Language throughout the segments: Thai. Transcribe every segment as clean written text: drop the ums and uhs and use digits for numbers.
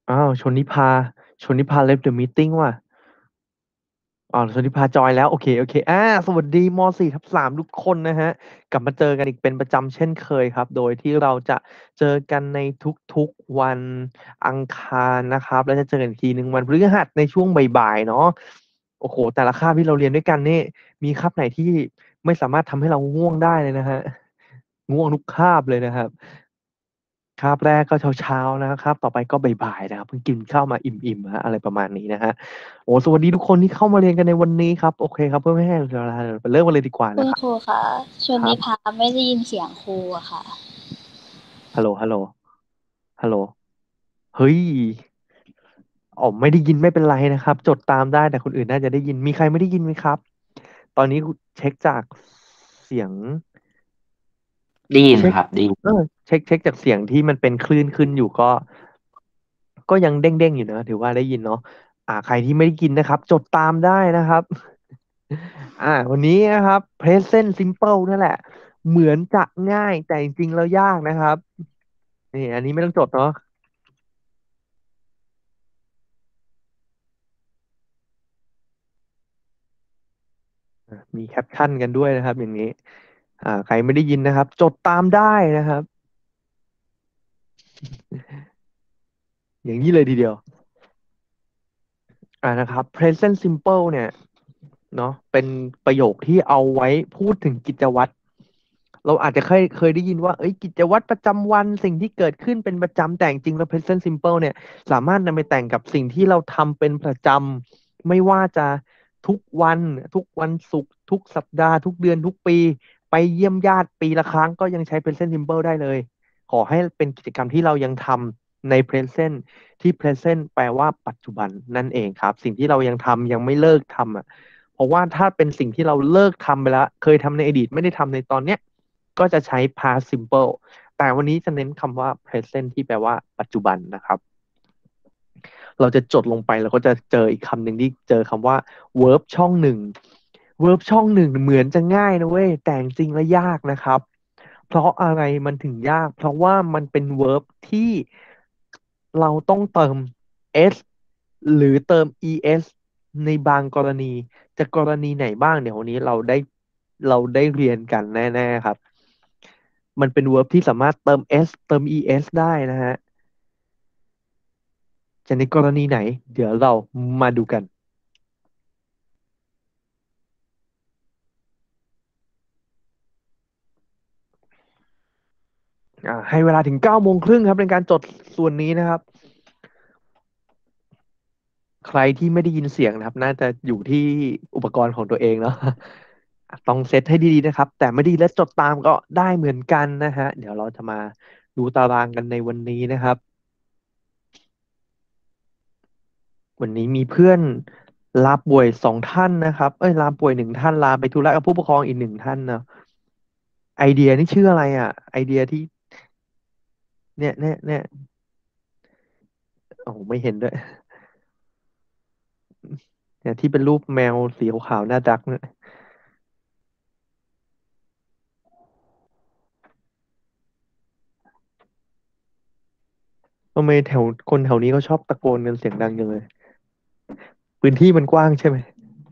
อ้าวชนนิพา left the meeting ว่ะอ๋อชนนิพาจอยแล้วโอเคโอเคสวัสดีม.4/3ทุกคนนะฮะกลับมาเจอกันอีกเป็นประจำเช่นเคยครับโดยที่เราจะเจอกันในทุกๆวันอังคารนะครับแล้วจะเจอกันอีกทีหนึ่งวันพฤหัสในช่วงบ่ายๆเนาะโอ้โหแต่ละคาบที่เราเรียนด้วยกันนี่มีคาบไหนที่ไม่สามารถทำให้เราง่วงได้เลยนะฮะง่วงทุกคาบเลยนะครับ คาบแรกก็เช้าๆนะครับต่อไปก็บ่ายๆนะครับเพิ่งกินข้าวมาอิ่มๆฮะอะไรประมาณนี้นะฮะโอ้สวัสดีทุกคนที่เข้ามาเรียนกันในวันนี้ครับโอเคครับเพื่อไม่ให้เวลาไปเริ่มกันเลยดีกว่าคุณนะครับครูคะชวนนิพาครับไม่ได้ยินเสียงครูอะค่ะฮัลโหลฮัลโหลฮัลโหลเฮ้ยอ๋อไม่ได้ยินไม่เป็นไรนะครับจดตามได้แต่คนอื่นน่าจะได้ยินมีใครไม่ได้ยินไหมครับตอนนี้เช็คจากเสียงได้ยินเช็คครับได้ยินเช็คจากเสียงที่มันเป็นคลื่นขึ้นอยู่ก็ยังเด้งๆอยู่นะถือว่าได้ยินเนาะใครที่ไม่ได้กินนะครับจดตามได้นะครับวันนี้นะครับ present simple นั่นแหละเหมือนจะง่ายแต่จริงๆแล้วยากนะครับนี่อันนี้ไม่ต้องจดเนาะมีแคปชั่นกันด้วยนะครับอย่างนี้ใครไม่ได้ยินนะครับจดตามได้นะครับอย่างนี้เลยทีเดียวนะครับ present simple เนี่ยเนาะเป็นประโยคที่เอาไว้พูดถึงกิจวัตร เราอาจจะเคยได้ยินว่าเอ้ยกิจวัตรประจำวันสิ่งที่เกิดขึ้นเป็นประจำแต่จริงๆแล้ว present simple เนี่ยสามารถนำไปแต่งกับสิ่งที่เราทำเป็นประจำไม่ว่าจะทุกวันทุกวันศุกร์ทุกสัปดาห์ทุกเดือนทุกปีไปเยี่ยมญาติปีละครั้งก็ยังใช้ present simple ได้เลยขอให้เป็นกิจกรรมที่เรายังทำใน present ที่ present แปลว่าปัจจุบันนั่นเองครับสิ่งที่เรายังทำยังไม่เลิกทำอ่ะ เพราะว่าถ้าเป็นสิ่งที่เราเลิกทำไปแล้วเคยทำในอดีตไม่ได้ทำในตอนเนี้ยก็จะใช้ past simple แต่วันนี้จะเน้นคำว่า present ที่แปลว่าปัจจุบันนะครับเราจะจดลงไปแล้วก็จะเจออีกคำหนึ่งที่เจอคำว่า verb ช่องหนึ่ง verb ช่องหนึ่งเหมือนจะง่ายนะเว้ยแต่จริงๆแล้วยากนะครับเพราะอะไรมันถึงยากเพราะว่ามันเป็น verb ที่เราต้องเติม s หรือเติม es ในบางกรณีจะกรณีไหนบ้างเดี๋ยววันนี้เราได้เรียนกันแน่ๆครับมันเป็น verb ที่สามารถเติม s เติม es ได้นะฮะจะในกรณีไหนเดี๋ยวเรามาดูกัน ให้เวลาถึง9 โมงครึ่งครับในการจดส่วนนี้นะครับใครที่ไม่ได้ยินเสียงนะครับน่าจะอยู่ที่อุปกรณ์ของตัวเองเนาะต้องเซตให้ดีๆนะครับแต่ไม่ดีและจดตามก็ได้เหมือนกันนะฮะเดี๋ยวเราจะมาดูตารางกันในวันนี้นะครับวันนี้มีเพื่อนลาป่วย2 ท่านนะครับเอ้ยลาป่วย1 ท่านลาไปธุระกับผู้ปกครองอีก1 ท่านนะไอเดียนี่ชื่ออะไรไอเดียที่เนี่ยโอ้โหไม่เห็นด้วยเนี่ยที่เป็นรูปแมวสีขาวๆน่ารักเนี่ย ทำไมคนแถวนี้เขาชอบตะโกนกันเสียงดังจังเลยพื้นที่มันกว้างใช่ไหม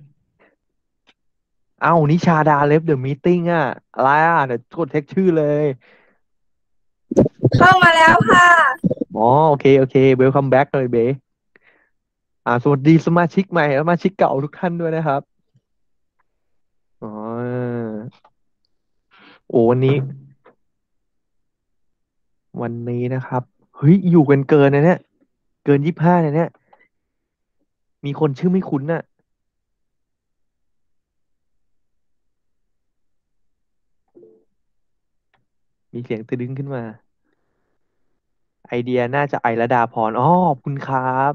เอ้านิชาดาเลฟเดอะมีติ้งอะไรเดี๋ยวกดเทคชื่อเลยเข้ามาแล้วค่ะอ๋อโอเคโอเคเวลคัมแบ็กเลยเบสวัสดีสมาชิกใหม่และสมาชิกเก่าทุกท่านด้วยนะครับอ๋อโอ้วันนี้นะครับเฮ้ยอยู่กันเกินนะเนี่ยเกิน25เนี่ยมีคนชื่อไม่คุ้นมีเสียงตะดึงขึ้นมาไอเดียน่าจะไอระดาพรอ๋อขอบคุณครับ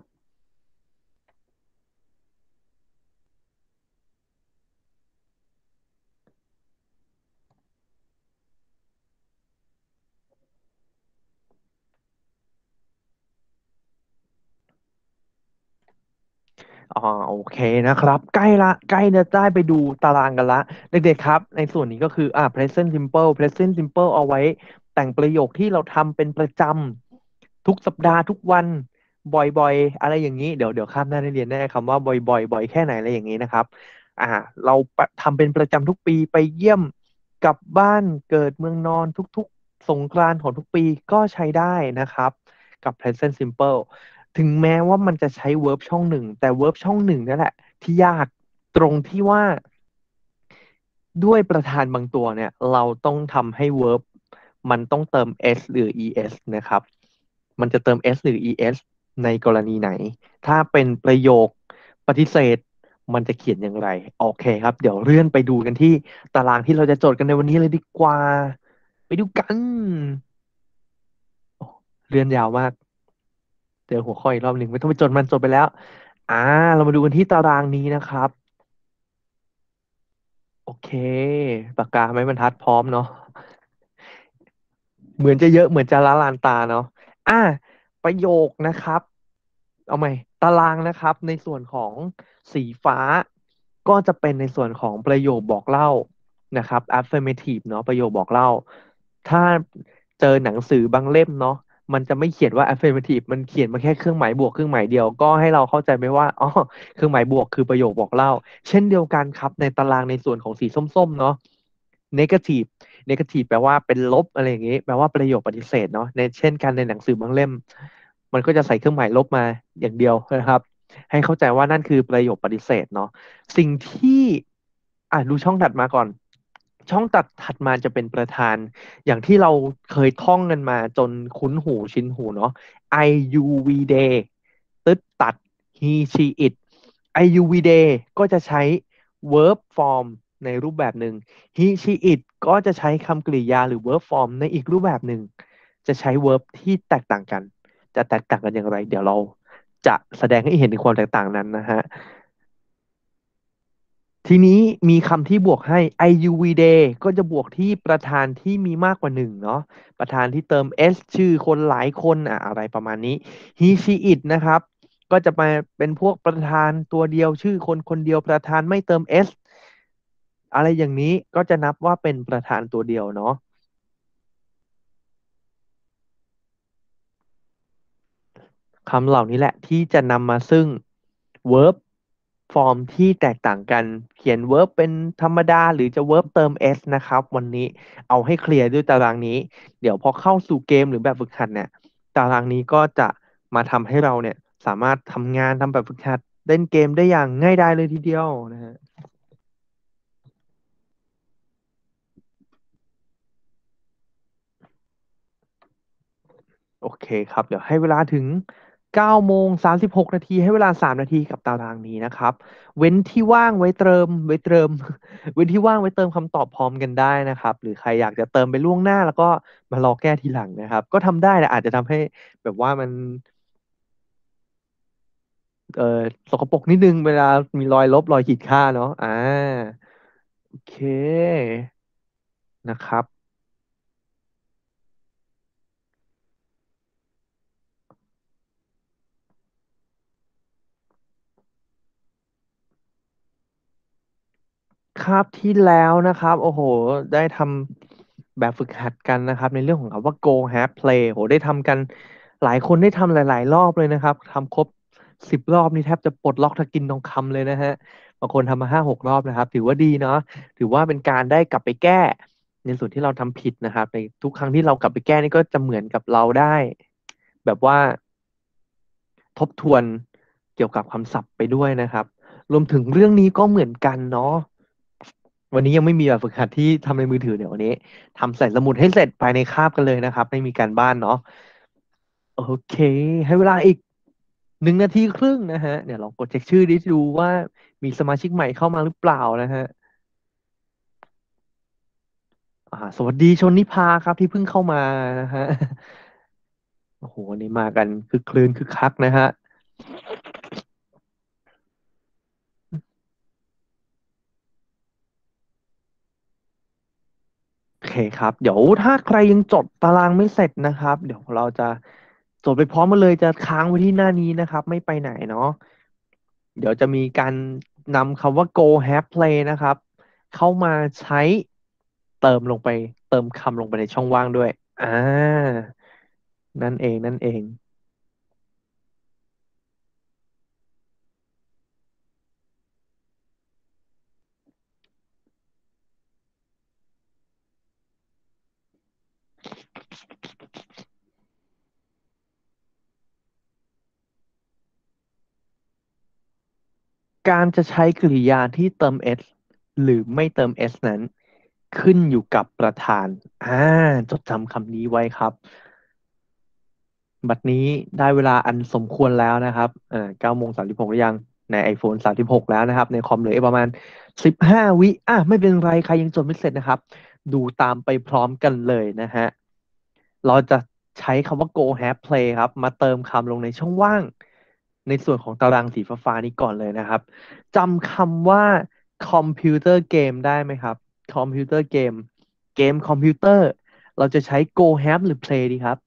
อ๋อโอเคนะครับใกล้จะได้ไปดูตารางกันละเด็กๆครับในส่วนนี้ก็คือpresent simple เอาไว้แต่งประโยคที่เราทำเป็นประจำทุกสัปดาห์ทุกวันบ่อยๆอะไรอย่างนี้เดี๋ยวคาบหน้าได้เรียนแน่คำว่าบ่อยๆบ่อยแค่ไหนอะไรอย่างนี้นะครับอ่าเราทำเป็นประจำทุกปีไปเยี่ยมกลับบ้านเกิดเมืองนอนทุกๆสงกรานต์ของทุกปีก็ใช้ได้นะครับกับ present simple ถึงแม้ว่ามันจะใช้ verb ช่องหนึ่งแต่ verb ช่องหนึ่งนั่นแหละที่ยากตรงที่ว่าด้วยประธานบางตัวเนี่ยเราต้องทำให้ verb มันต้องเติม s หรือ es นะครับมันจะเติม s หรือ es ในกรณีไหนถ้าเป็นประโยคปฏิเสธมันจะเขียนอย่างไรโอเคครับเดี๋ยวเลื่อนไปดูกันที่ตารางที่เราจะโจทย์กันในวันนี้เลยดีกว่าไปดูกันโอ้เลื่อนยาวมากเจอหัวข้ออีกรอบหนึ่งไม่ต้องไปจดมันจดไปแล้วอ่าเรามาดูกันที่ตารางนี้นะครับโอเคปากกาไม้บรรทัดพร้อมเนาะ เหมือนจะเยอะเหมือนจะละลานตาเนาะอ่ะประโยคนะครับเอาใหม่ตารางนะครับในส่วนของสีฟ้าก็จะเป็นในส่วนของประโยคบอกเล่านะครับ affirmative เนาะประโยคบอกเล่าถ้าเจอหนังสือบางเล่มเนาะมันจะไม่เขียนว่า affirmative มันเขียนมาแค่เครื่องหมายบวกเครื่องหมายเดียวก็ให้เราเข้าใจไหมว่าอ๋อเครื่องหมายบวกคือประโยคบอกเล่าเช่นเดียวกันครับในตารางในส่วนของสีส้มๆเนาะ negative negative แปลว่าเป็นลบอะไรอย่างนี้แปลว่าประโยคปฏิเสธเนาะในเช่นกันในหนังสือบางเล่มมันก็จะใส่เครื่องหมายลบมาอย่างเดียวนะครับให้เข้าใจว่านั่นคือประโยคปฏิเสธเนาะสิ่งที่ดูช่องถัดมาก่อนช่องถัดมาจะเป็นประธานอย่างที่เราเคยท่องกันมาจนคุ้นหูชินหูเนาะ I U V day ตึ๊ดตัด he she it I U V day ก็จะใช้ verb form ในรูปแบบหนึ่ง he she it ก็จะใช้คำกริยาหรือ verb form ในอีกรูปแบบหนึ่งจะใช้ verb ที่แตกต่างกันจะแตกต่างกันอย่างไรเดี๋ยวเราจะแสดงให้เห็นถึงความแตกต่างนั้นนะฮะทีนี้มีคำที่บวกให้ IUVday ก็จะบวกที่ประธานที่มีมากกว่าหนึ่งเนาะประธานที่เติม s ชื่อคนหลายคนอะไรประมาณนี้ he she it นะครับก็จะมาเป็นพวกประธานตัวเดียวชื่อคนคนเดียวประธานไม่เติม s อะไรอย่างนี้ก็จะนับว่าเป็นประธานตัวเดียวเนาะคำเหล่านี้แหละที่จะนำมาซึ่ง verb form ที่แตกต่างกันเขียน verb เป็นธรรมดาหรือจะ verb เติม s นะครับวันนี้เอาให้เคลียร์ด้วยตารางนี้เดี๋ยวพอเข้าสู่เกมหรือแบบฝึกหัดเนี่ยตารางนี้ก็จะมาทำให้เราเนี่ยสามารถทำงานทำแบบฝึกหัดเล่นเกมได้อย่างง่ายดายเลยทีเดียวนะฮะ โอเคครับเดี๋ยวให้เวลาถึง9:36 นาทีให้เวลา3 นาทีกับตารางนี้นะครับเว้นที่ว่างไว้เติมเว้นที่ว่างไว้เติมคำตอบพร้อมกันได้นะครับหรือใครอยากจะเติมไปล่วงหน้าแล้วก็มารอแก้ทีหลังนะครับก็ทำได้แต่อาจจะทำให้แบบว่ามันเอ่อสกปรกนิดนึงเวลามีรอยลบรอยขีดข่าเนาะโอเคนะครับ คาบที่แล้วนะครับโอ้โหได้ทำแบบฝึกหัดกันนะครับในเรื่องของคำว่า go have play โหได้ทำกันหลายคนได้ทำหลายๆรอบเลยนะครับทำครบ10 รอบนี่แทบจะปลดล็อกตะกินทองคำเลยนะฮะบางคนทำมา5-6 รอบนะครับถือว่าดีเนาะถือว่าเป็นการได้กลับไปแก้ในส่วนที่เราทำผิดนะครับในทุกครั้งที่เรากลับไปแก้นี่ก็จะเหมือนกับเราได้แบบว่าทบทวนเกี่ยวกับคำศัพท์ไปด้วยนะครับรวมถึงเรื่องนี้ก็เหมือนกันเนาะ วันนี้ยังไม่มีแบบฝึกหัดที่ทำในมือถือเดี๋ยววันนี้ทำใส่สมุดให้เสร็จภายในคาบกันเลยนะครับไม่มีการบ้านเนาะโอเคให้เวลาอีก1 นาทีครึ่งนะฮะเดี๋ยวลองกดเช็คชื่อดิดูว่ามีสมาชิกใหม่เข้ามาหรือเปล่านะฮะสวัสดีชนนิพาครับที่เพิ่งเข้ามานะฮะโอ้โหวันนี้มากันคือคลืนคือคักนะฮะโอเคครับเดี๋ยวถ้าใครยังจดตารางไม่เสร็จนะครับเดี๋ยวเราจะจดไปพร้อมกันเลยจะค้างไว้ที่หน้านี้นะครับไม่ไปไหนเนาะ เดี๋ยวจะมีการนำคำว่า go have play นะครับเข้ามาใช้เติมลงไปเติมคำลงไปในช่องว่างด้วยอ่านั่นเองการจะใช้กริยาที่เติม s หรือไม่เติม s นั้น ขึ้นอยู่กับประธานจดจำคำนี้ไว้ครับ บัดนี้ได้เวลาอันสมควรแล้วนะครับ9:36หรือยังใน iPhone 36แล้วนะครับ ในคอมเหลืออีกประมาณ15 วิไม่เป็นไร ใครยังจดไม่เสร็จนะครับ ดูตามไปพร้อมกันเลยนะฮะ เราจะใช้คำว่า go have play ครับ มาเติมคำลงในช่องว่าง ในส่วนของตารางสีฟ้าๆนี้ก่อนเลยนะครับ จำคำว่าคอมพิวเตอร์เกมได้ไหมครับ คอมพิวเตอร์เกม เกมคอมพิวเตอร์ เราจะใช้ go have หรือ play ดีครับ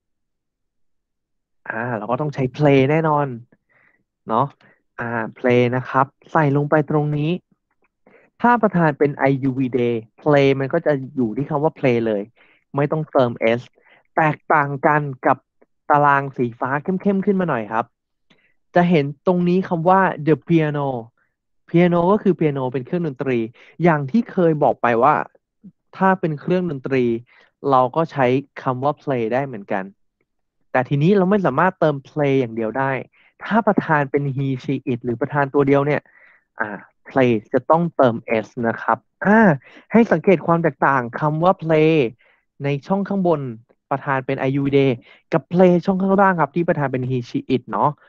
เราก็ต้องใช้ play แน่นอน เนาะplay นะครับ ใส่ลงไปตรงนี้ ถ้าประธานเป็น IUVDay play มันก็จะอยู่ที่คำว่า play เลย ไม่ต้องเติม s แตกต่างกันกับตารางสีฟ้าเข้มๆขึ้นมาหน่อยครับ จะเห็นตรงนี้คำว่า the piano piano ก็คือ piano เป็นเครื่องดนตรี อย่างที่เคยบอกไปว่า ถ้าเป็นเครื่องดนตรี เราก็ใช้คำว่า play ได้เหมือนกัน แต่ทีนี้เราไม่สามารถเติม play อย่างเดียวได้ ถ้าประธานเป็น he she it หรือประธานตัวเดียวเนี่ยplay จะต้องเติม s นะครับให้สังเกตความแตกต่างคำว่า play ในช่องข้างบนประธานเป็น IUVDay กับ play ช่องข้างล่างครับที่ประธานเป็น he she it เนาะ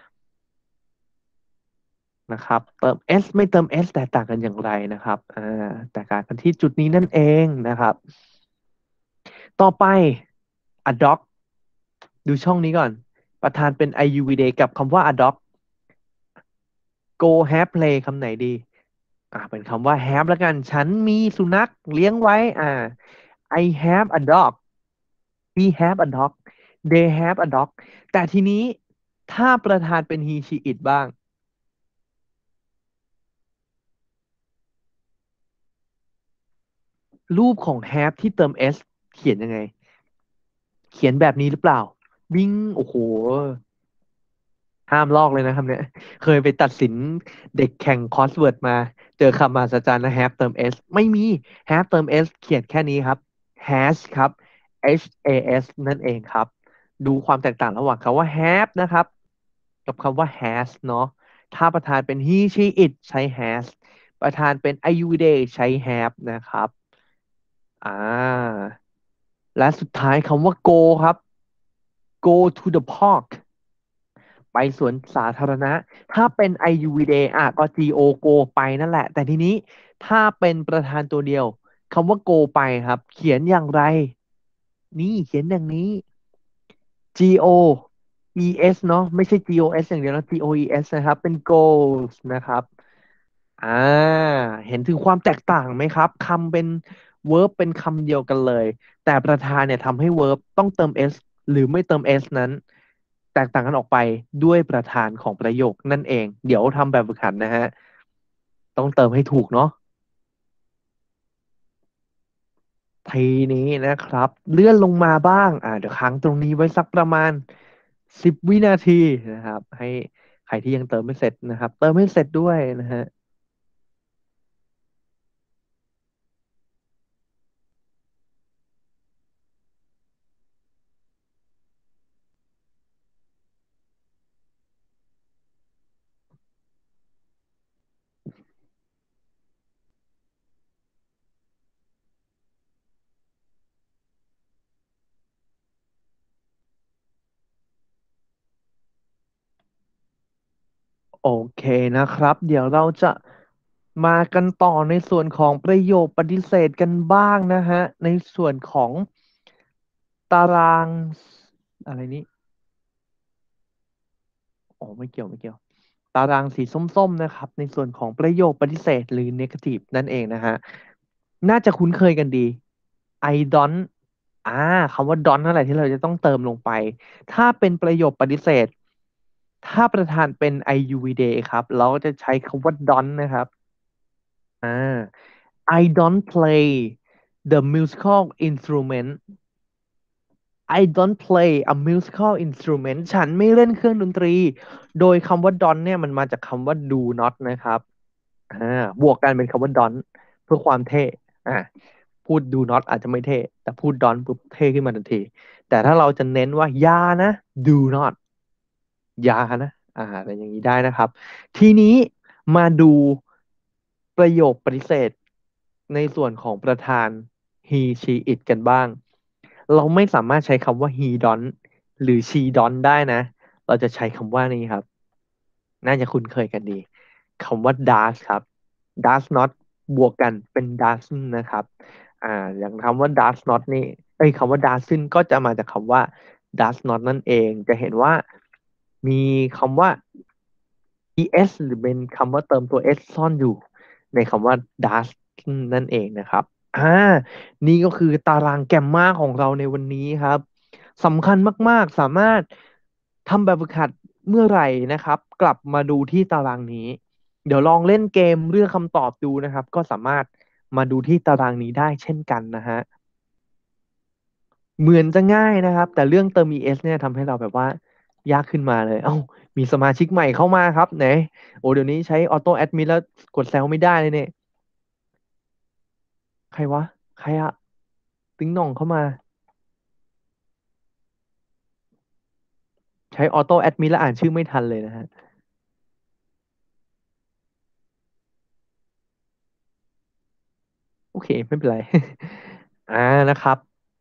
นะครับเติม s ไม่เติม s แตกต่างกันอย่างไรนะครับแตกต่างกันที่จุดนี้นั่นเองนะครับ ต่อไป adopt ดูช่องนี้ก่อน ประธานเป็น IUVDay กับคำว่า adopt go have play คำไหนดีเป็นคำว่า have แล้วกัน ฉันมีสุนัขเลี้ยงไว้I have a dog we have a dog they have a dog แต่ทีนี้ถ้าประธานเป็น he she it บ้าง รูปของ have ที่เติม s เขียนยังไง เขียนแบบนี้หรือเปล่า วิ่ง โอ้โห ห้ามลอกเลยนะครับเนี่ยเคยไปตัดสินเด็กแข่งคอร์สเวิร์ดมา เจอคำมหัศจรรย์นะ have เติม s ไม่มี have เติม s เขียนแค่นี้ครับ has ครับ has นั่นเองครับ ดูความแตกต่างระหว่างคำว่า have นะครับ กับคำว่า has เนาะถ้าประธานเป็น he she it ใช้ has ประธานเป็น IUVDay ใช้ have นะครับอ่าและสุดท้ายคำว่า go ครับ go to the park ไปสวนสาธารณะ ถ้าเป็น IUVDay ก็ go ไปนั่นแหละ แต่ทีนี้ถ้าเป็นประธานตัวเดียวคำว่า go ไปครับ เขียนอย่างไร นี่เขียนอย่างนี้ GOES เนาะไม่ใช่ GOS อย่างเดียวนะ GOES นะครับ เป็น goals นะครับอ่าเห็นถึงความแตกต่างไหมครับคำเป็น verb เป็นคำเดียวกันเลย แต่ประธานเนี่ยทำให้ verb ต้องเติม s หรือไม่เติม s นั้น แตกต่างกันออกไปด้วยประธานของประโยคนั่นเอง เดี๋ยวทำแบบฝึกหัดนะฮะ ต้องเติมให้ถูกเนาะทีนี้นะครับ เลื่อนลงมาบ้างเดี๋ยวค้างตรงนี้ไว้สักประมาณ10 วินาทีนะครับ ให้ใครที่ยังเติมไม่เสร็จนะครับ เติมให้เสร็จด้วยนะฮะ โอเคนะครับ เดี๋ยวเราจะมากันต่อในส่วนของประโยคปฏิเสธกันบ้างนะฮะ ในส่วนของตารางอะไรนี้ไม่เกี่ยวไม่เกี่ยว ตารางสีส้มๆนะครับ ในส่วนของประโยคปฏิเสธหรือ negative นั่นเองนะฮะ น่าจะคุ้นเคยกันดี I don't อ่าคำว่า don't นั่นแหละที่เราจะต้องเติมลงไป ถ้าเป็นประโยคปฏิเสธ ถ้าประธานเป็น IUVDay ครับ เราก็จะใช้คำว่า don't นะครับอ่า I don't play the musical instrument I don't play a musical instrument ฉันไม่เล่นเครื่องดนตรี โดยคำว่า don't เนี่ยมันมาจากคำว่า do not นะครับบวกกันเป็นคำว่า don't เพื่อความเท่อ่าพูด do not อาจจะไม่เท่ แต่พูด don't ปุ๊บเท่ขึ้นมาทันที แต่ถ้าเราจะเน้นว่าอย่านะ do not อย่านะอะไรอย่างนี้ได้นะครับ ทีนี้มาดูประโยคปฏิเสธในส่วนของประธาน he she it กันบ้าง เราไม่สามารถใช้คำว่า he don't หรือ she don't ได้นะ เราจะใช้คำว่านี้ครับ น่าจะคุ้นเคยกันดีคำว่า does ครับ does not บวกกันเป็น doesn't นะครับอย่างคำว่า does not นี่คำว่า doesn't ก็จะมาจากคำว่า does not นั่นเอง จะเห็นว่ามีคำว่า es หรือเป็นคำว่าเติมตัว s ซ่อนอยู่ในคำว่า does นั่นเองนะครับนี่ก็คือตารางแกมมาของเราในวันนี้ครับสำคัญมากๆสามารถทำแบบฝึกหัดเมื่อไหร่นะครับ กลับมาดูที่ตารางนี้ เดี๋ยวลองเล่นเกมเลือกคำตอบดูนะครับ ก็สามารถมาดูที่ตารางนี้ได้เช่นกันนะฮะเหมือนจะง่ายนะครับ แต่เรื่องเติม es เนี่ยทำให้เราแบบว่ายากขึ้นมาเลยมีสมาชิกใหม่เข้ามาครับไหนเดี๋ยวนี้ใช้ออโต้แอดมินแล้วกดแซวไม่ได้เลยเนี่ยใครวะใครอะติ๊งหน่องเข้ามาใช้ออโต้แอดมินแล้วอ่านชื่อไม่ทันเลยนะฮะโอเคไม่เป็นไรนะครับ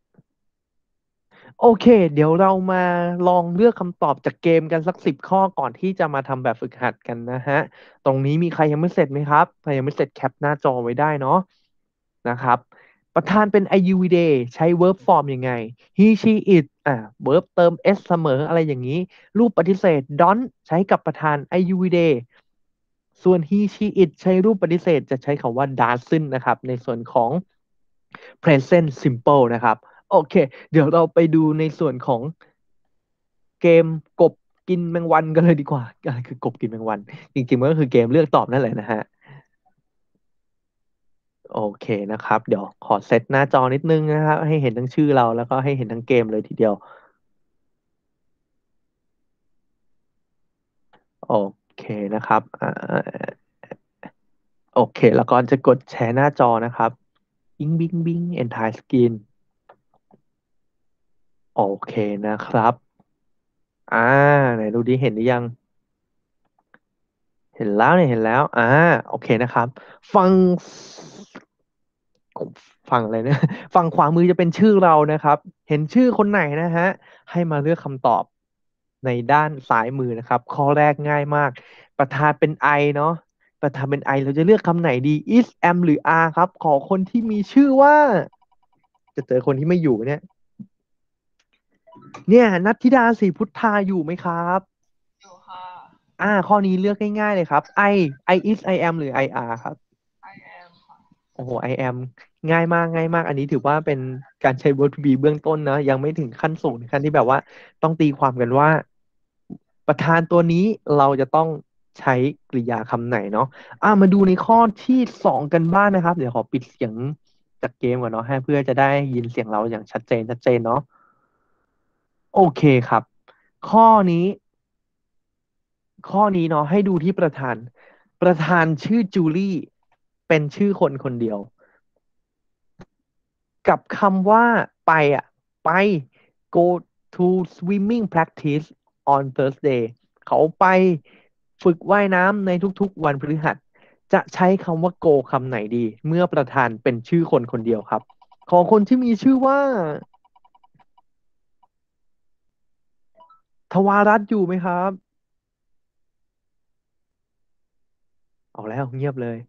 โอเคเดี๋ยวเรามาลองเลือกคำตอบจากเกมกันสัก10 ข้อก่อนที่จะมาทำแบบฝึกหัดกันนะฮะตรงนี้มีใครยังไม่เสร็จไหมครับใครยังไม่เสร็จแคปหน้าจอไว้ได้เนาะนะครับประธานเป็น IUVD ใช้ verb form ยังไง he she it verb เติม s เสมออะไรอย่างนี้รูปปฏิเสธ don't ใช้กับประธาน IUVD ส่วน he she it ใช้รูปปฏิเสธจะใช้คำว่า doesn't นะครับในส่วนของ present simple นะครับโอเคเดี๋ยวเราไปดูในส่วนของเกมกบกินแมงวันกันเลยดีกว่าอะไรคือกบกินแมงวันจริงๆมันก็คือเกมเลือกตอบนั่นแหละนะฮะโอเคนะครับเดี๋ยวขอเซตหน้าจอนิดนึงนะครับให้เห็นทั้งชื่อเราแล้วก็ให้เห็นทั้งเกมเลยทีเดียวโอเคนะครับโอเคแล้วก็จะกดแชร์หน้าจอนะครับบิงบิงบิง entire screen โอเคนะครับอ่าไหนดูดิเห็นหรือยังเห็นแล้วเนี่ยเห็นแล้วโอเคนะครับฟังฝั่งอะไรเนี่ยฝั่งขวามือจะเป็นชื่อเรานะครับเห็นชื่อคนไหนนะฮะให้มาเลือกคำตอบในด้านซ้ายมือนะครับข้อแรกง่ายมากประธานเป็น I เนาะประธานเป็น I เราจะเลือกคำไหนดี is am หรือ are ครับขอคนที่มีชื่อว่าจะเจอคนที่ไม่อยู่เนี่ยนัทธิดาศรีพุทธาอยู่ไหมครับอยู่ค่ะข้อนี้เลือกง่ายๆเลยครับ I is I am หรือ I are ครับ I am ค่ะโอ้โห I am ง่ายมากง่ายมากอันนี้ถือว่าเป็นการใช้ verb to be เบื้องต้นนะยังไม่ถึงขั้นสูงขั้นที่แบบว่าต้องตีความกันว่าประธานตัวนี้เราจะต้องใช้กริยาคำไหนเนาะมาดูในข้อที่2กันบ้างนะครับเดี๋ยวขอปิดเสียงจากเกมก่อนเนาะให้เพื่อจะได้ยินเสียงเราอย่างชัดเจนเนาะโอเคครับข้อนี้ข้อนี้เนาะให้ดูที่ประธานประธานชื่อจูลี่เป็นชื่อคนคนเดียว กับคำว่าไปไป go to swimming practice on Thursday เขาไปฝึกว่ายน้ำในทุกๆวันพฤหัสจะใช้คำว่า go คำไหนดี เมื่อประธานเป็นชื่อคนคนเดียวครับ ขอคนที่มีชื่อว่าทวารัตน์อยู่ไหมครับ เอาแล้วเงียบเลย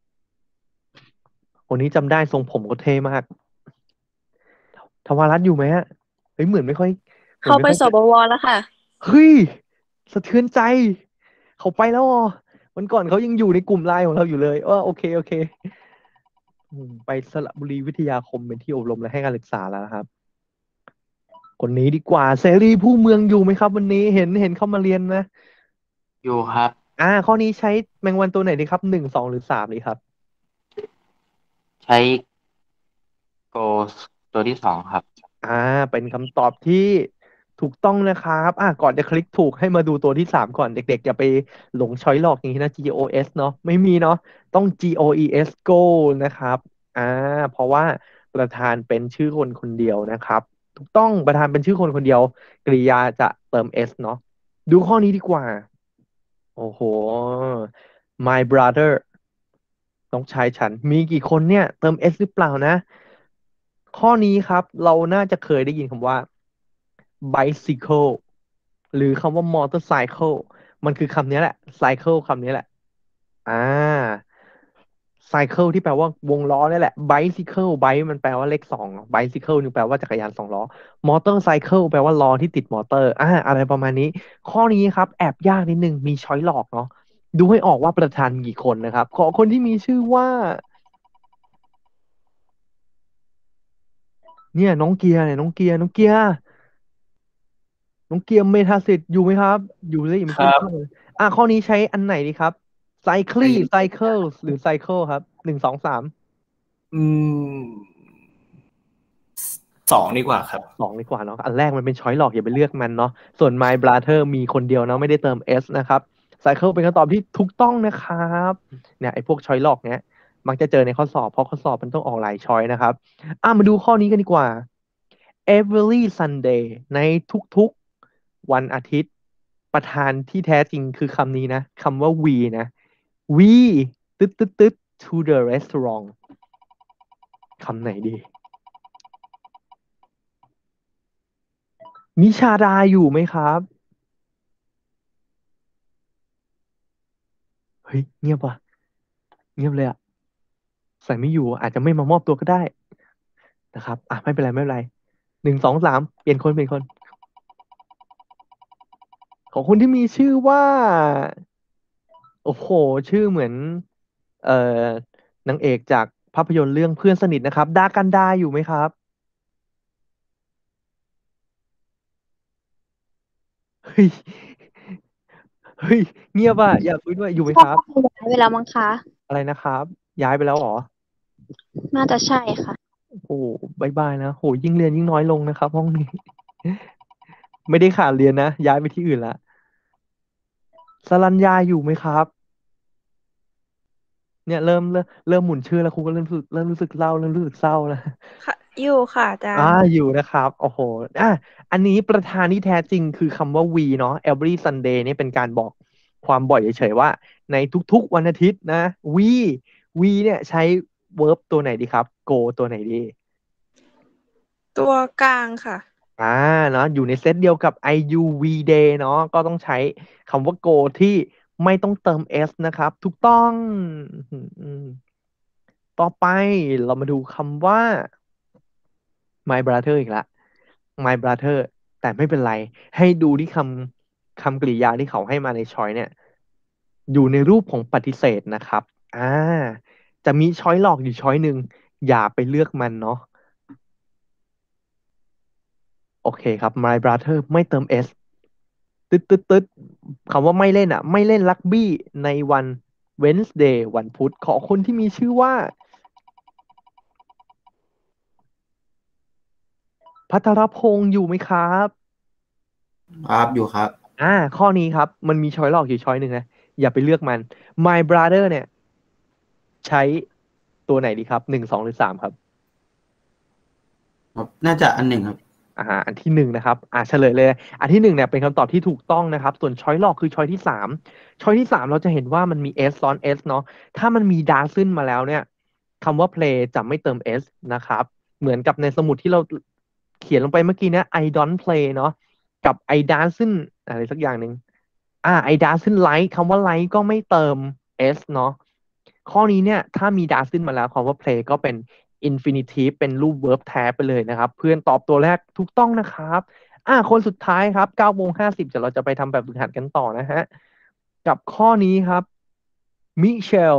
คนนี้จำได้ทรงผมก็เท่มากทวารัตน์อยู่ไหมฮะเฮ้ยเหมือนไม่ค่อยเหมือนเข้าไม่ค่อยไปสบวแล้วค่ะเฮ้ยสะเทือนใจเขาไปแล้วอ๋อวันก่อนเขายังอยู่ในกลุ่มไลน์ของเราอยู่เลยโอเคโอเคไปสระบุรีวิทยาคมเป็นที่อบรมและให้การศึกษาแล้วนะครับคนนี้ดีกว่าเสรีผู้เมืองอยู่ไหมครับวันนี้เห็นเข้ามาเรียนนะอยู่ครับข้อนี้ใช้แมงวันตัวไหนดีครับ1 2หรือ3ดีครับใช้โกตัวที่2ครับเป็นคำตอบที่ถูกต้องนะครับก่อนจะคลิกถูกให้มาดูตัวที่3ก่อนเด็กๆอย่าไปหลงช้อยหลอกอย่างนี้นะ GOS เนาะไม่มีเนาะต้อง GOES Go นะครับเพราะว่าประธานเป็นชื่อคนคนเดียวนะครับถูกต้องประธานเป็นชื่อคนคนเดียวกริยาจะเติม S เนาะดูข้อนี้ดีกว่าโอ้โห My brother น้องชายฉันมีกี่คนเนี่ยเติม s หรือเปล่านะ ข้อนี้ครับเราน่าจะเคยได้ยินคำว่า bicycle หรือคำว่า motorcycle มันคือคำนี้แหละ cycle คำนี้แหละอ่า cycle ที่แปลว่าวงล้อนี่แหละ bicycle bike มันแปลว่าเลขสอง bicycle นี่แปลว่าจักรยานสองล้อ motorcycle แปลว่าล้อที่ติดมอเตอร์อะไรประมาณนี้ ข้อนี้ครับแอบยากนิดนึงมีช้อยหลอกเนาะดูให้ออกว่าประธานมีกี่คนนะครับขอคนที่มีชื่อว่า เนี่ยน้องเกียร์เนี่ยน้องเกียร์เมธาสิทธิ์อยู่ไหมครับ อยู่เลยเมื่อกี้ครับเข้าเลยข้อนี้ใช้อันไหนดีครับไซคลีไซเคิลหรือไซเคิลครับ1 2 3 อืม2ดีกว่าครับ 2ดีกว่าเนาะอันแรกมันเป็นช้อยหลอกอย่าไปเลือกมันเนาะส่วน My Brother มีคนเดียวเนาะไม่ได้เติม S นะครับไซเคิลเป็นคำตอบที่ถูกต้องนะครับเนี่ยไอ้พวกช้อยหลอกเนี้ยมักจะเจอในข้อสอบเพราะข้อสอบมันต้องออกหลายช้อยนะครับมาดูข้อนี้กันดีกว่า every Sunday ในทุกๆวันอาทิตย์ประธานที่แท้จริงคือคำนี้นะคำว่า we นะ we ตึ๊ด to the restaurant คำไหนดีนิชาดาอยู่ไหมครับเฮ้ยเงียบว่ะเงียบเลยอะใส่ไม่อยู่อาจจะไม่มามอบตัวก็ได้นะครับไม่เป็นไร1 2 3เปลี่ยนคนของคนที่มีชื่อว่าโอ้โหชื่อเหมือนเอ่อนางเอกจากภาพยนตร์เรื่องเพื่อนสนิทนะครับดากันดาอยู่ไหมครับเฮ้ยเฮ้ยเงียบอ่ะอยากคุยด้วยอยู่ไหมครับย้ายไปแล้วมั้งคะอะไรนะครับย้ายไปแล้วเหรอน่าจะใช่ค่ะโอ้โหบายบายนะโหยิ่งเรียนยิ่งน้อยลงนะครับห้องนี้ ไม่ได้ขาดเรียนนะย้ายไปที่อื่นละสรัญญาอยู่ไหมครับเนี่ยเริ่มหมุนชื่อแล้วครูก็เริ่มรู้สึกเศร้าแล้วค่ะอยู่ค่ะอาจารอ่าย์อยู่นะครับโอ้โหอันนี้ประธานที่แท้จริงคือคำว่า we เนาะ every Sunday นี่เป็นการบอกความบ่อยเฉยๆว่าในทุกๆวันอาทิตย์นะ we we เนี่ยใช้ verb ตัวไหนดีครับ go ตัวไหนดีตัวกลางค่ะอ่าเนาะอยู่ในเซตเดียวกับ IUV day เนาะก็ต้องใช้คำว่า go ที่ไม่ต้องเติม s นะครับถูกต้องอืมต่อไปเรามาดูคำว่า my brother อีกละ my brother แต่ไม่เป็นไรให้ดูที่คำกริยาที่เขาให้มาในช้อยเนี่ยอยู่ในรูปของปฏิเสธนะครับอ่าจะมีช้อยหลอกอยู่ช้อยหนึ่งอย่าไปเลือกมันเนาะโอเคครับ my brother ไม่เติม s ตึ๊ดคำว่าไม่เล่นไม่เล่นรักบี้ในวัน Wednesday วันพุธขอคนที่มีชื่อว่าพัทรพงษ์อยู่ไหมครับครับอยู่ครับข้อนี้ครับมันมีช้อยหลอกอยู่ช้อยหนึ่งนะอย่าไปเลือกมัน My brother เนี่ยใช้ตัวไหนดีครับ1 2 หรือ 3ครับครับน่าจะอันหนึ่งครับอันที่หนึ่งนะครับเฉลยเลยอันที่หนึ่งเนี่ยเป็นคำตอบที่ถูกต้องนะครับส่วนช้อยหลอกคือช้อยที่สามเราจะเห็นว่ามันมี s ซ้อน s เนาะถ้ามันมี doesn't มาแล้วเนี่ยคำว่า play จะไม่เติม s นะครับเหมือนกับในสมุดที่เราเขียนลงไปเมื่อกี้เนี่ย I don't play เนาะกับ I doesn't อะไรสักอย่างหนึ่งI doesn't like คำว่า like ก็ไม่เติม s เนาะข้อนี้เนี่ยถ้ามี doesn't มาแล้วคำว่า play ก็เป็น infinitive เป็นรูป verb แท้ไปเลยนะครับเพื่อนตอบตัวแรกถูกต้องนะครับคนสุดท้ายครับ9:50เดี๋ยวเราจะไปทำแบบฝึกหัดกันต่อนะฮะกับข้อนี้ครับมิเชล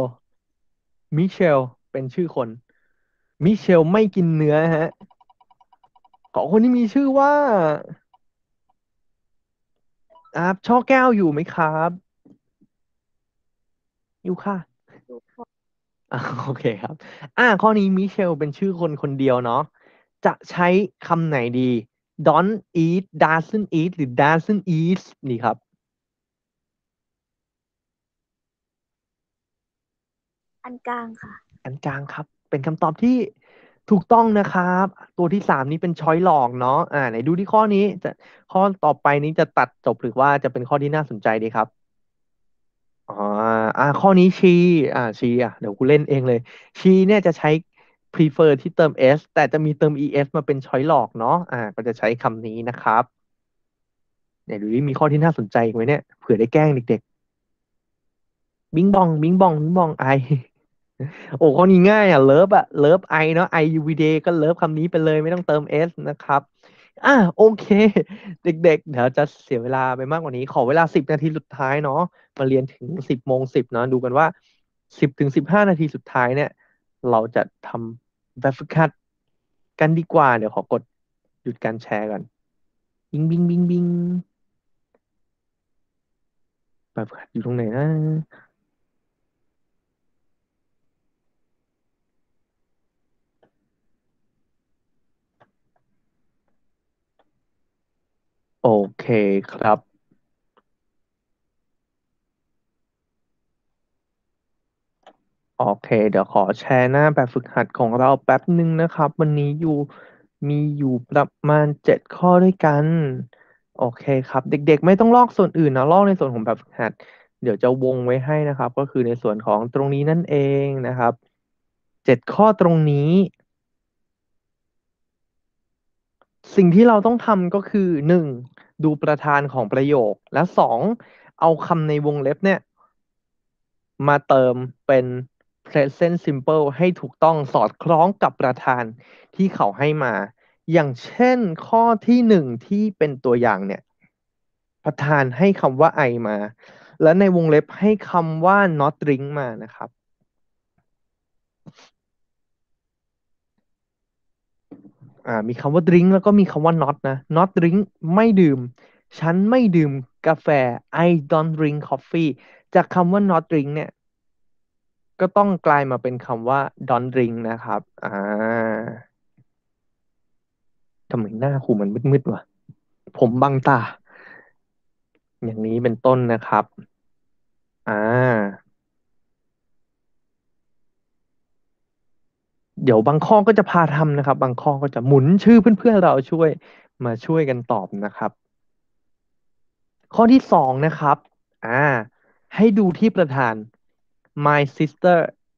เป็นชื่อคนมิเชลไม่กินเนื้อฮะขอคนที่มีชื่อว่าช่อแก้วอยู่ไหมครับอยู่ค่ะโอเคครับข้อนี้มิเชลเป็นชื่อคนคนเดียวเนาะจะใช้คำไหนดี don't eat doesn't eat หรือ doesn't eat นี่ครับอันกลางค่ะอันกลางครับ เป็นคำตอบที่ถูกต้องนะครับ ตัวที่3นี้เป็นช้อยหลอกเนาะไหนดูที่ข้อนี้จะข้อต่อไปนี้จะตัดจบหรือว่าจะเป็นข้อที่น่าสนใจดีครับอ๋อข้อนี้ชีเดี๋ยวกูเล่นเองเลยชีเนี่ยจะใช้ prefer ที่เติม s แต่จะมีเติม es มาเป็น choice หลอกเนาะก็จะใช้คำนี้นะครับเนี่ยดูดิมีข้อที่น่าสนใจอีกไหมเนี่ยเผื่อได้แกล้งเด็กๆบิงบองบิงบองบิงบองไอ โอ้ข้อนี้ง่ายเลิฟไอเนาะไอยูวีเดย์ก็เลิฟคำนี้ไปเลยไม่ต้องเติม s นะครับโอเคเด็กๆเดี๋ยวจะเสียเวลาไปมากกว่านี้ขอเวลา10 นาทีสุดท้ายเนาะมาเรียนถึง10:10เนาะดูกันว่า10 ถึง 15 นาทีสุดท้ายเนี่ยเราจะทำแบบฝึกหัดกันดีกว่าเดี๋ยวขอกดหยุดการแชร์ก่อนบิงบิงบิงบิงแบบฝึกหัดอยู่ตรงไหนนะ โอเคครับ โอเคเดี๋ยวขอแชร์หน้าแบบฝึกหัดของเราแป๊บหนึ่งนะครับวันนี้มีอยู่ประมาณ7 ข้อด้วยกันโอเคครับเด็กๆไม่ต้องลอกส่วนอื่นนะลอกในส่วนของแบบฝึกหัดเดี๋ยวจะวงไว้ให้นะครับก็คือในส่วนของตรงนี้นั่นเองนะครับ7 ข้อตรงนี้สิ่งที่เราต้องทำก็คือ1ดูประธานของประโยคและ2เอาคำในวงเล็บเนี่ย มาเติมเป็น present simple ให้ถูกต้องสอดคล้องกับประธานที่เขาให้มา อย่างเช่นข้อที่1ที่เป็นตัวอย่างเนี่ยประธานให้คำว่า I มา และในวงเล็บให้คำว่า not drink มานะครับมีคำว่า drink แล้วก็มีคำว่า not นะ not drink ไม่ดื่ม ฉันไม่ดื่มกาแฟ I don't drink coffee จากคำว่า not drink เนี่ย ก็ต้องกลายมาเป็นคำว่า don't drink นะครับทำไมหน้าครูมันมืดๆวะผมบังตา อย่างนี้เป็นต้นนะครับอ่าเดี๋ยวบางข้อก็จะพาทำนะครับบางข้อก็จะหมุนชื่อเพื่อนๆเรามาช่วยกันตอบนะครับข้อที่2นะครับอ่าให้ดูที่ประธาน my sister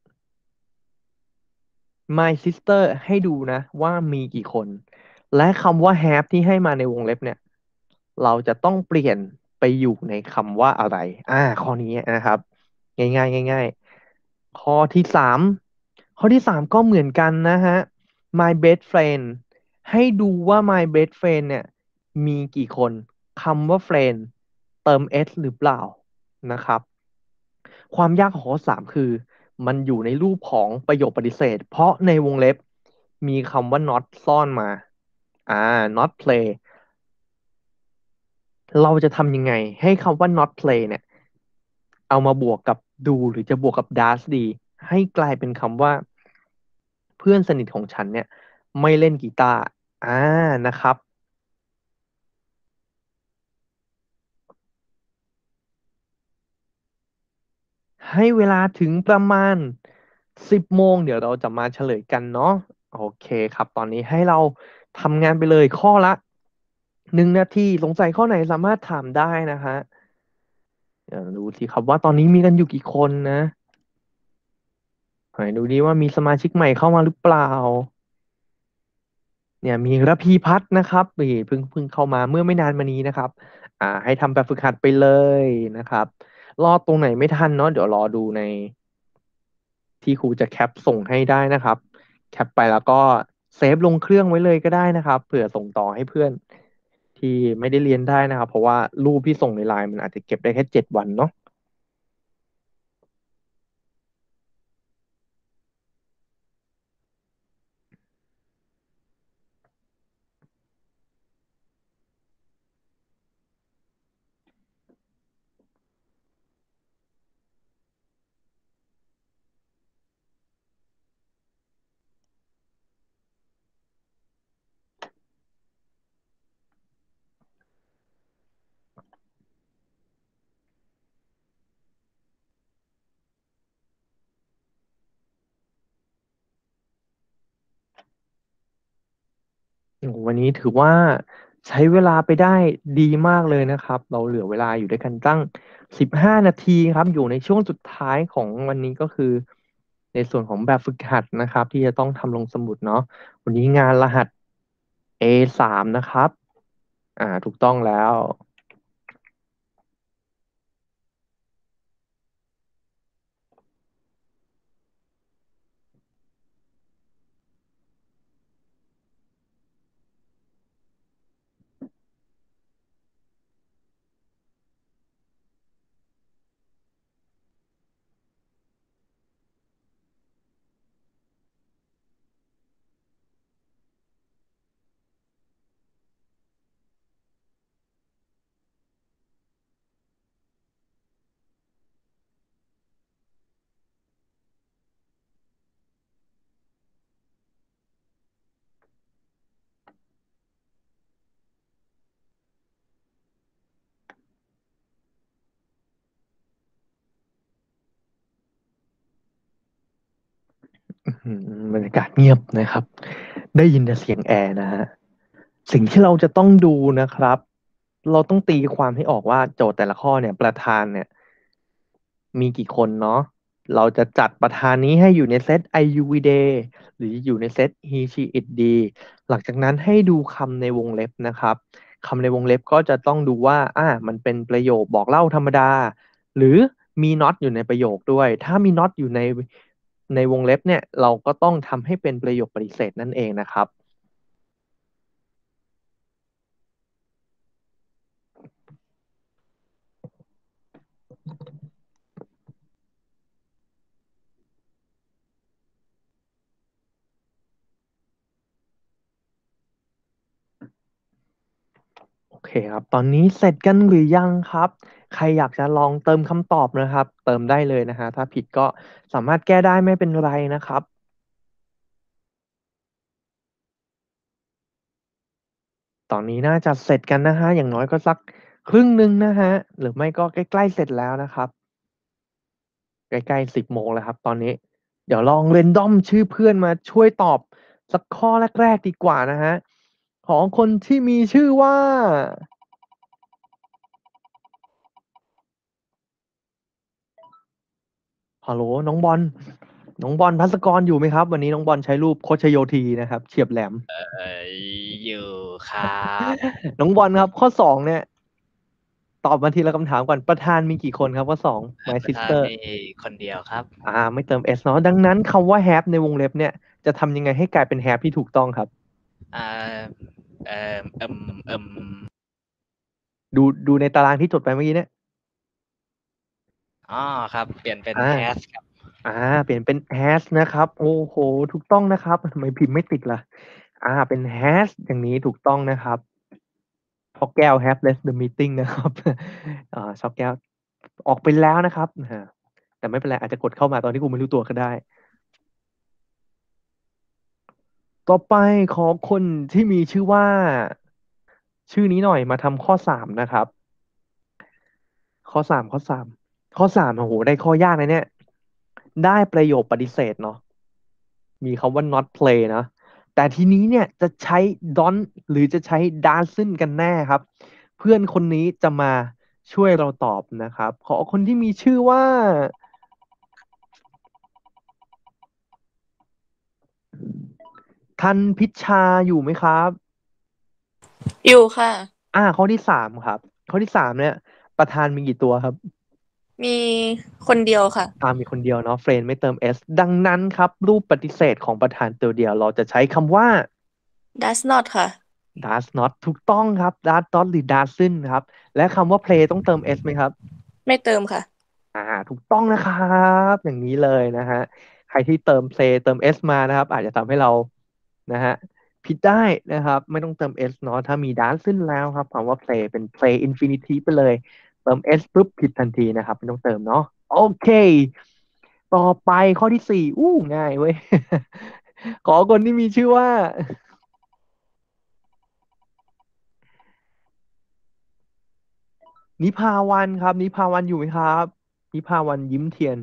my sister ให้ดูนะว่ามีกี่คนและคำว่า have ที่ให้มาในวงเล็บเนี่ยเราจะต้องเปลี่ยนไปอยู่ในคำว่าอะไรข้อนี้นะครับง่ายๆง่ายๆข้อที่สามก็เหมือนกันนะฮะ my best friend ให้ดูว่า my best friend เนี่ยมีกี่คนคำว่า friend เติม s หรือเปล่านะครับ ความยากของข้อ3คือมันอยู่ในรูปของประโยคปฏิเสธเพราะในวงเล็บมีคำว่า not ซ่อนมาnot play เราจะทำยังไงให้คำว่า not play เนี่ยเอามาบวกกับดูหรือจะบวกกับ does ดีให้กลายเป็นคำว่าเพื่อนสนิทของฉันเนี่ยไม่เล่นกีตาร์นะครับ ให้เวลาถึงประมาณ10 โมงเดี๋ยวเราจะมาเฉลยกันเนาะโอเคครับตอนนี้ให้เราทำงานไปเลยข้อละ1 นาทีสงสัยข้อไหนสามารถถามได้นะฮะเดี๋ยวดูสิครับว่าตอนนี้มีกันอยู่กี่คนนะไหนดูดิว่ามีสมาชิกใหม่เข้ามาหรือเปล่าเนี่ยมีระพีพัฒน์นะครับนี่เพิ่งเข้ามาเมื่อไม่นานมานี้นะครับให้ทำแบบฝึกหัดไปเลยนะครับรอตรงไหนไม่ทันเนาะเดี๋ยวรอดูใน ที่ครูจะแคปส่งให้ได้นะครับแคปไปแล้วก็เซฟลงเครื่องไว้เลยก็ได้นะครับเผื่อส่งต่อให้เพื่อนที่ไม่ได้เรียนได้นะครับเพราะว่ารูปที่ส่งในไลน์มันอาจจะเก็บได้แค่7 วันเนาะโอ้โหวันนี้ถือว่าใช้เวลาไปได้ดีมากเลยนะครับ เราเหลือเวลาอยู่ด้วยกันตั้ง15 นาทีครับอยู่ในช่วงสุดท้ายของวันนี้ก็คือในส่วนของแบบฝึกหัดนะครับที่จะต้องทำลงสมุดเนาะวันนี้งานรหัส A3 นะครับถูกต้องแล้ว อืบรรยากาศเงียบนะครับ ได้ยินแต่เสียงแอร์นะฮะสิ่งที่เราจะต้องดูนะครับ เราต้องตีความให้ออกว่าโจทย์แต่ละข้อเนี่ยประธานเนี่ยมีกี่คนเนาะเราจะจัดประธานนี้ให้อยู่ในเซต I U V Day หรืออยู่ในเซต He She It D หลังจากนั้นให้ดูคำในวงเล็บนะครับคำในวงเล็บก็จะต้องดูว่ามันเป็นประโยคบอกเล่าธรรมดา หรือมี not อยู่ในประโยคด้วย ถ้ามี not อยู่ในวงเล็บเนี่ยเราก็ต้องทำให้เป็นประโยคปฏิเสธนั่นเองนะครับ โอเคครับ ตอนนี้เสร็จกันหรือยังครับ ใครอยากจะลองเติมคำตอบนะครับ เติมได้เลยนะฮะถ้าผิดก็สามารถแก้ได้ไม่เป็นไรนะครับ ตอนนี้น่าจะเสร็จกันนะฮะอย่างน้อยก็สักครึ่งหนึ่งนะฮะหรือไม่ก็ใกล้ๆเสร็จแล้วนะครับ ใกล้ๆ10 โมงแล้วครับตอนนี้ เดี๋ยวลองเรนดอมชื่อเพื่อนมาช่วยตอบสักข้อแรกๆดีกว่านะฮะของคนที่มีชื่อว่าฮัลโหลน้องบอลน้องบอลภัสกรอยู่ไหมครับวันนี้น้องบอลใช้รูปโคชโยธีนะครับเฉียบแหลมอยู่ครับน้องบอลครับข้อ2เนี่ยตอบมาทีละคำถามก่อนประธานมีกี่คนครับข้อ2 My ประธาน sister มีคนเดียวครับไม่เติม s เนาะดังนั้นคำว่า have ในวงเล็บเนี่ยจะทำยังไงให้กลายเป็น have ที่ถูกต้องครับอ่าเอ่อเอิ่มเอิ่มดูในตารางที่จดไปเมื่อกี้เนี่ยอ๋อครับ เปลี่ยนเป็นอ่า has ครับเปลี่ยนเป็น has นะครับโอ้โหถูกต้องนะครับทำไมพิมพ์ไม่ติดล่ะเป็น has อย่างนี้ถูกต้องนะครับช็อกแก้ว have left the meeting นะครับช็อกแก้วออกไปแล้วนะครับแต่ไม่เป็นไรอาจจะกดเข้ามาตอนที่กูไม่รู้ตัวก็ได้ ต่อไปขอคนที่มีชื่อว่า ชื่อนี้หน่อยมาทำข้อ3นะครับข้อสามโอ้โหได้ข้อยากเลยเนี่ยได้ประโยคปฏิเสธเนาะมีคำว่า not play นะแต่ทีนี้เนี่ยจะใช้ don't หรือจะใช้ doesn't กันแน่ครับ เพื่อนคนนี้จะมาช่วยเราตอบนะครับ ขอคนที่มีชื่อว่าทันพิชชาอยู่ไหมครับอยู่ค่ะข้อที่3ครับ ข้อที่3เนี่ย ประธานมีกี่ตัวครับมีคนเดียวค่ะมีคนเดียวเนาะเฟรนไม่เติม s ดังนั้นครับ รูปปฏิเสธของประธานตัวเดียวเราจะใช้คำว่า does not ค่ะ does not ถูกต้องครับ does not หรือ doesn't ครับ และคำว่า play ต้องเติม s ไหมครับไม่เติมค่ะถูกต้องนะครับอย่างนี้เลยนะฮะใครที่เติม play เติม s มานะครับ อาจจะทำให้เรานะฮะผิดได้นะครับ ไม่ต้องเติม s เนาะถ้ามี doesn't แล้วครับคำว่า play เป็น play infinitive ไปเลย เติม s ปุ๊บผิดทันทีนะครับไม่ต้องเติมเนาะโอเค ต่อไปข้อที่4ง่ายเว้ย ขอคนที่มีชื่อว่า นิพาวันครับ นิพาวันอยู่ไหมครับ นิพาวันยิ้มเทียน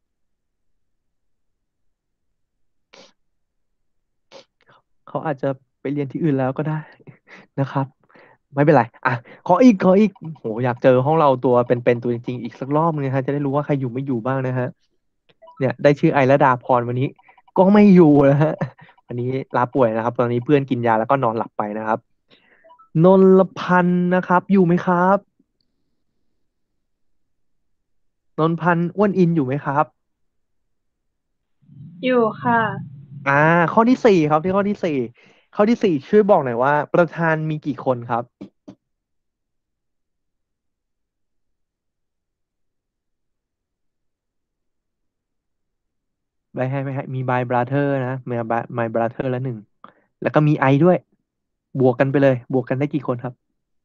เขาอาจจะไปเรียนที่อื่นแล้วก็ได้นะครับ ไม่เป็นไรอ่ะขออีกโหอยากเจอห้องเราตัวเป็นตัวจริงๆอีกสักรอบนึงนะฮะจะได้รู้ว่าใครอยู่ไม่อยู่บ้างนะฮะเนี่ยได้ชื่อไอระดาพรวันนี้ก็ไม่อยู่นะฮะอันนี้ลาป่วยนะครับ ตอนนี้เพื่อนกินยาแล้วก็นอนหลับไปนะครับ นนลพันธ์นะครับอยู่ไหมครับนนพันธ์อ้วนอินอยู่ไหมครับอยู่ค่ะอ่าข้อที่สี่ครับที่ข้อที่สี่ช่วยบอกหน่อยว่าประธานมีกี่คนครับไม่ให้มี my brother นะmy brother ละหนึ่งแล้วก็มีไอด้วยบวกกันไปเลยบวกกันได้กี่คนครับ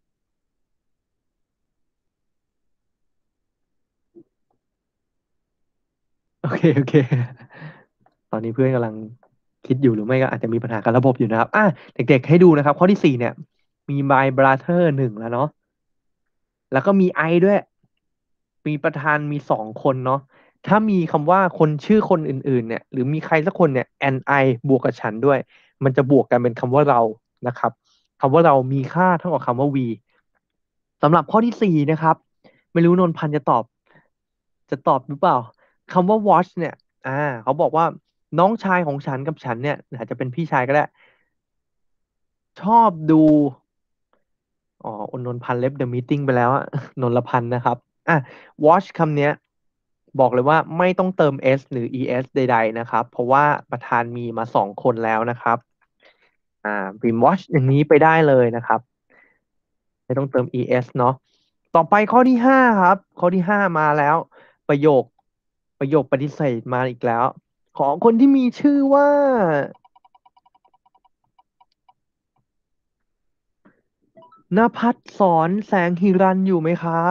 โอเคตอนนี้เพื่อนกำลังคิดอยู่หรือไม่ก็อาจจะมีปัญหากับระบบอยู่นะครับเด็กๆให้ดูนะครับข้อที่สี่เนี่ยมี my brother หนึ่งแล้วเนาะแล้วก็มีไอด้วย มีประธานมีสองคนเนาะถ้ามีคำว่าคนชื่อคนอื่นๆเนี่ยหรือมีใครสักคนเนี่ย and I บวกกับฉันด้วยมันจะบวกกันเป็นคำว่าเรานะครับคำว่าเรามีค่าเท่ากับคำว่า we สำหรับข้อที่สี่นะครับไม่รู้นนพันธ์จะตอบหรือเปล่าคำว่า watch เนี่ยอ่าเขาบอกว่าน้องชายของฉันกับฉันเนี่ยอาจจะเป็นพี่ชายก็ได้ชอบดูอ๋ออนนพันธ์เล็บ the meeting ไปแล้วอะนนลพันธ์นะครับอ่ะ watch คำเนี้ยบอกเลยว่าไม่ต้องเติม s หรือ es ใดๆนะครับเพราะว่าประธานมีมาสองคนแล้วนะครับพิมพ์ watch อย่างนี้ไปได้เลยนะครับไม่ต้องเติม es เนาะต่อไปข้อที่ห้าครับข้อที่ห้ามาแล้วประโยคประโยคปฏิเสธมาอีกแล้วของคนที่มีชื่อว่านภัสสรแสงหิรันอยู่ไหมครับ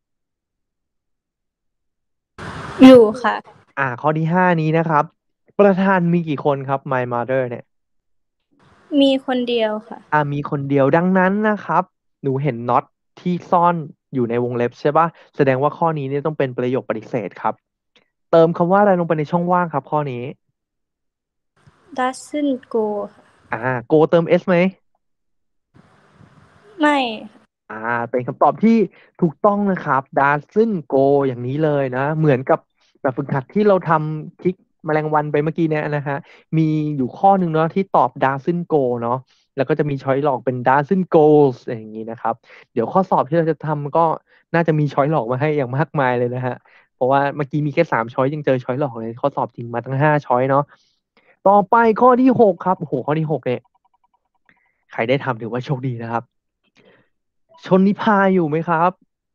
อยู่ค่ะข้อที่ห้านี้นะครับประธานมีกี่คนครับ My Mother เนี่ยมีคนเดียวค่ะมีคนเดียวดังนั้นนะครับหนูเห็น not ที่ซ่อนอยู่ในวงเล็บใช่ปะแสดงว่าข้อนี้เนี่ยต้องเป็นประโยคปฏิเสธครับเติมคำว่าอะไรลงไปในช่องว่างครับข้อนี้ doesn't go ค่ะ go เติม s ไหมไม่เป็นคำตอบที่ถูกต้องนะครับ doesn't go อย่างนี้เลยนะเหมือนกับแบบฝึกหัดที่เราทำคลิกแมลงวันไปเมื่อกี้เนี่ยนะฮะมีอยู่ข้อหนึ่งเนาะที่ตอบ doesn't go เนาะแล้วก็จะมีช้อยหลอกเป็น doesn't goes อย่างนี้นะครับเดี๋ยวข้อสอบที่เราจะทำก็น่าจะมีช้อยหลอกมาให้อย่างมากมายเลยนะฮะเพราะว่าเมื่อกี้มีแค่3 ช้อยยังเจอช้อยหลอกเลยข้อสอบจริงมาตั้ง5 ช้อยเนาะต่อไปข้อที่6ครับโอ้โหข้อที่6เนี่ยใครได้ทำถือว่าโชคดีนะครับชนนิพาอยู่ไหมครับ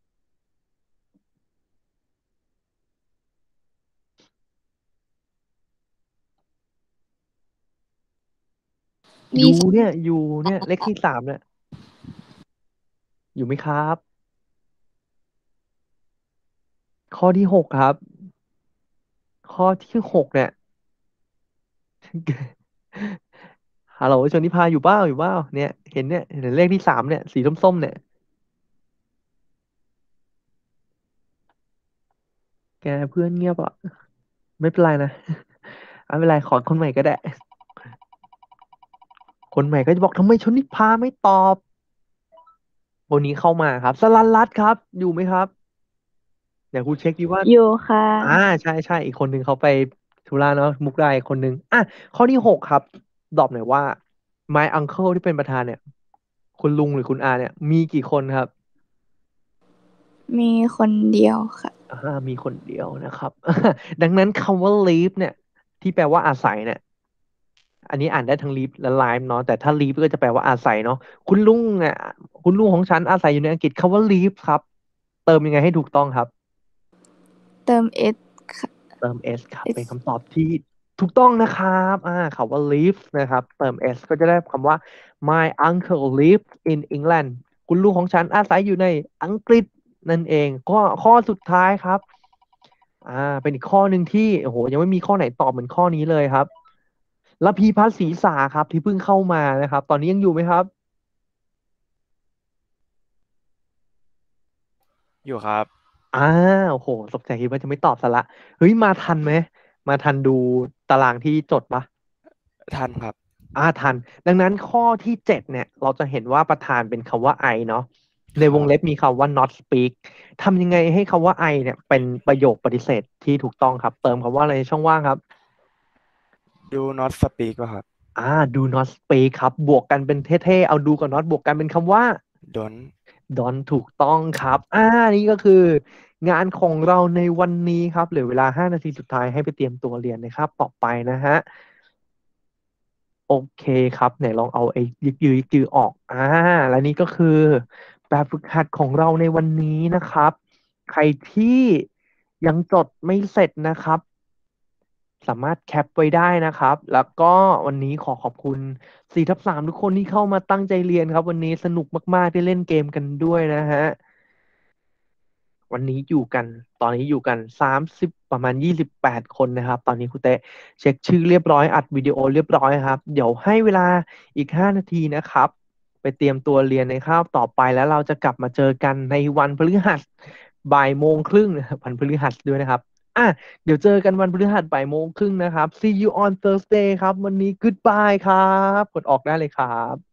มีอยู่เนี่ยเลขที่3เนี่ยอยู่ไหมครับข้อที่6ครับข้อที่6เนี่ย ฮัลโหลชนนิพาอยู่เปล่าเนี่ยเห็นเลขที่3เนี่ยสีส้มๆเนี่ยแกเพื่อนเงียบอ่ะไม่เป็นไรนะไม่เป็นไรขอคนใหม่ก็ได้คนใหม่ก็จะบอกทำไมชนนิพาไม่ตอบวันนี้เข้ามาครับสลันรัตน์ครับอยู่ไหมครับเดี๋ยวครูเช็คดีว่าอยู่ค่ะใช่อีกคนนึงเขาไปธุระเนาะมุกได้อีกคนนึงข้อที่6ครับตอบหน่อยว่า my uncle ที่เป็นประธานเนี่ยคุณลุงหรือคุณอาเนี่ยมีกี่คนครับมีคนเดียวค่ะมีคนเดียวนะครับ ดังนั้นคำว่า live เนี่ยที่แปลว่าอาศัยเนี่ยอันนี้อ่านได้ทั้ง live และ live เนาะแต่ถ้า live ก็จะแปลว่าอาศัยเนาะคุณลุงเนี่ยคุณลุงของฉันอาศัยอยู่ในอังกฤษคำว่า live ครับเติมยังไงให้ถูกต้องครับเติม s ค่ะเติม s ครับเป็นคำตอบที่ถูกต้องนะครับคำว่า live นะครับเติม s ก็จะได้คำว่า my uncle lives in England คุณลุงของฉันอาศัยอยู่ในอังกฤษนั่นเองข้อสุดท้ายครับเป็นอีกข้อหนึ่งที่โอ้โหยังไม่มีข้อไหนตอบเหมือนข้อนี้เลยครับระพีพัฒน์ศรีษาครับที่เพิ่งเข้ามานะครับตอนนี้ยังอยู่ไหมครับอยู่ครับโอ้โหตกใจคิดว่าจะไม่ตอบซะละเฮ้ยมาทันไหมมาทันดูตารางที่จดปะทันครับทัน ดังนั้นข้อที่ 7 เนี่ย เราจะเห็นว่าประธานเป็นคำว่า I เนาะ ในวงเล็บมีคำว่า not speak ทำยังไงให้คำว่า I เนี่ยเป็นประโยคปฏิเสธที่ถูกต้องครับ เติมคำว่าอะไรในช่องว่างครับ do not speak ป่ะครับ do not speak ครับ บวกกันเป็นเท่ๆ เอา do กับ not บวกกันเป็นคำว่า don't ถูกต้องครับ นี่ก็คืองานของเราในวันนี้ครับ เหลือเวลา 5 นาทีสุดท้ายให้ไปเตรียมตัวเรียนนะครับ ต่อไปนะฮะ โอเคครับไหนลองเอาไอ้ยึกยือออกและนี่ก็คือแบบฝึกหัดของเราในวันนี้นะครับ ใครที่ยังจดไม่เสร็จนะครับ สามารถแคปไว้ได้นะครับ แล้วก็วันนี้ขอขอบคุณ 4/3 ทุกคนที่เข้ามาตั้งใจเรียนครับ วันนี้สนุกมากๆได้เล่นเกมกันด้วยนะฮะ วันนี้ตอนนี้อยู่กันประมาณ28 คนนะครับ ตอนนี้ครูเต้เช็คชื่อเรียบร้อยอัดวิดีโอเรียบร้อยครับ เดี๋ยวให้เวลาอีก 5 นาทีนะครับ ไปเตรียมตัวเรียนในคาบต่อไปแล้วเราจะกลับมาเจอกันในวันพฤหัสบ่ายโมงครึ่งวันพฤหัสด้วยนะครับเดี๋ยวเจอกันวันพฤหัสบ่ายโมงครึ่งนะครับ See you on Thursday ครับ วันนี้ goodbye ครับกดออกได้เลยครับ